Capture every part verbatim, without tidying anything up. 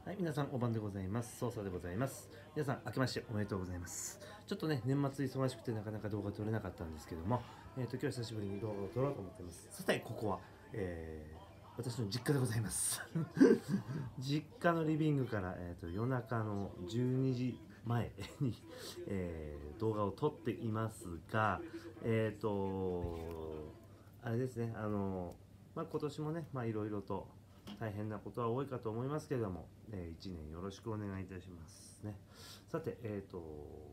はい、皆さんお晩でございます。操作でございます。皆さん明けましておめでとうございます。ちょっとね、年末忙しくてなかなか動画撮れなかったんですけども、えっ、と、今日は久しぶりに動画を撮ろうと思っています。さて、ここは、えー私の実家でございます。実家のリビングから、えー、と夜中のじゅうにじまえに、えー動画を撮っていますが、えっ、と、あれですね、あの、まあ、今年もね、まあ、いろいろと大変なことは多いかと思いますけれども、えー、いちねんよろしくお願いいたしますね。さて、えっ、と、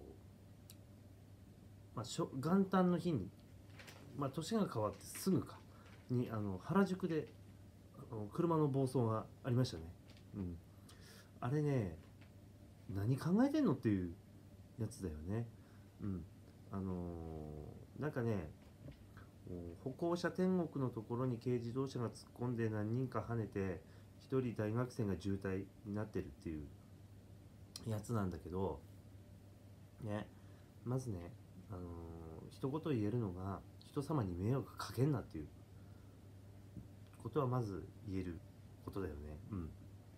まあ、しょ元旦の日に、まあ、年が変わってすぐかにあの原宿であの車の暴走がありましたね。うん、あれね、何考えてんのっていうやつだよね。うん、あのーなんかね、歩行者天国のところに軽自動車が突っ込んで何人か跳ねてひとり大学生が重体になってるっていうやつなんだけどね、まずね、あのー一言言えるのが人様に迷惑かけんなっていうことはまず言えることだよね。うん、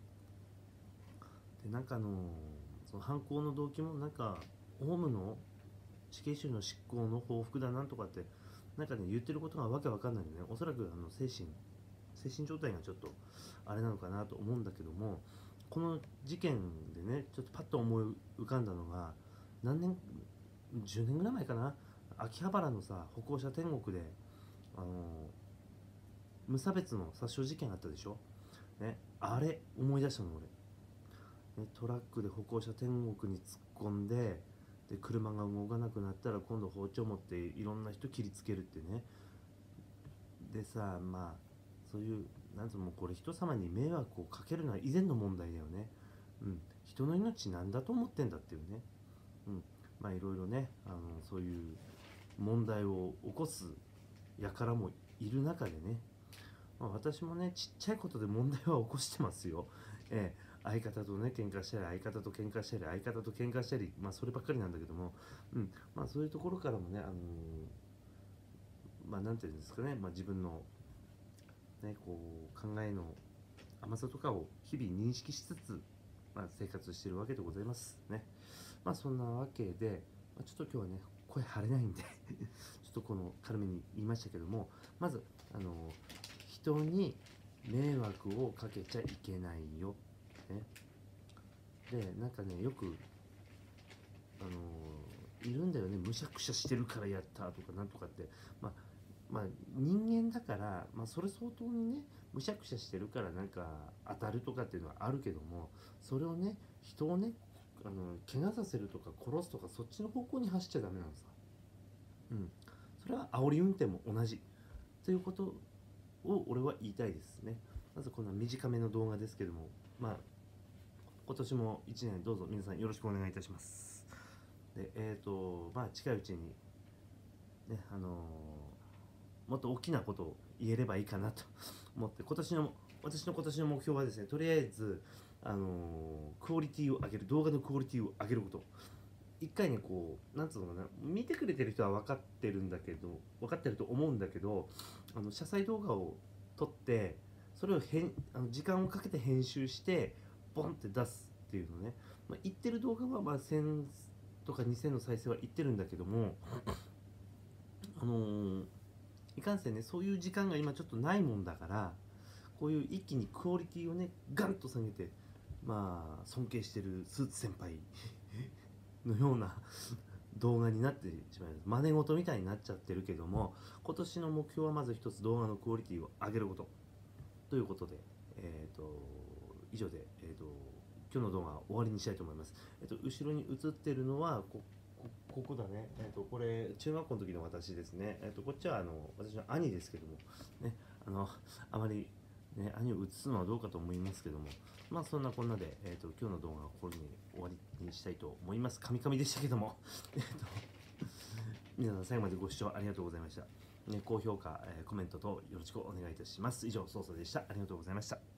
でなんかあのーその犯行の動機もなんかオウムの死刑囚の執行の報復だなんとかってなんかね言ってることがわけわかんないよね。おそらくあの精神精神状態がちょっとあれなのかなと思うんだけども、この事件でねちょっとパッと思い浮かんだのが何年じゅうねんぐらい前かな、秋葉原のさ歩行者天国であの無差別の殺傷事件あったでしょ、ね、あれ思い出したの俺、ね、トラックで歩行者天国に突っ込んでで車が動かなくなったら今度包丁持っていろんな人切りつけるってね。でさ、まあそういうなんともこれ人様に迷惑をかけるのは以前の問題だよね。うん、人の命なんだと思ってんだっていうね。うん、まあいろいろね、あのそういう問題を起こす輩もいる中でね、まあ、私もねちっちゃいことで問題は起こしてますよ。ええ相方とね喧嘩したり相方と喧嘩したり相方と喧嘩したり、まあそればっかりなんだけども、うん、まあそういうところからもね、あのまあなんていうんですかね、まあ、自分のねこう考えの甘さとかを日々認識しつつ、まあ、生活しているわけでございますね。まあそんなわけで、まあ、ちょっと今日はね声張れないんでちょっとこの軽めに言いましたけども、まずあの人に迷惑をかけちゃいけないよ、ね、でなんかねよくあのいるんだよね、むしゃくしゃしてるからやったとかなんとかって、まあまあ人間だから、まあ、それ相当にねむしゃくしゃしてるからなんか当たるとかっていうのはあるけども、それをね人をねあの怪我させるとか殺すとかそっちの方向に走っちゃダメなのさ。うん、それは煽り運転も同じということを俺は言いたいですね。まずこんな短めの動画ですけども、まあ今年もいちねんどうぞ皆さんよろしくお願いいたします。でえっ、ー、とまあ近いうちにねあのーもっと大きなことを言えればいいかなと思って、今年の私の今年の目標はですね、とりあえずあのークオリティを上げる、動画のクオリティを上げること。一回ねこうなんつうのかな、見てくれてる人は分かってるんだけど分かってると思うんだけど、あの謝罪動画を撮ってそれを編あの時間をかけて編集してボンって出すっていうのね、まあ、言ってる動画はまあせんとかにせんの再生はいってるんだけども、あのーいかんせんねそういう時間が今ちょっとないもんだから、こういう一気にクオリティをねガンと下げて、まあ尊敬してるスーツ先輩のような動画になってしまいます。真似事みたいになっちゃってるけども、今年の目標はまず一つ動画のクオリティを上げることということで、えー、と以上で、えー、と今日の動画は終わりにしたいと思います。えー、と後ろに映ってるのはここここだね、えー、とこれ中学校の時の私ですね、えー、とこっちはあの私の兄ですけども、ね、あのあまり、ね、兄を映すのはどうかと思いますけども、まあそんなこんなで、えー、と今日の動画はこれに終わりにしたいと思います。カミカミでしたけどもえっと皆さん最後までご視聴ありがとうございました。ね、高評価、えーコメントとよろしくお願いいたします。以上、操作でした。ありがとうございました。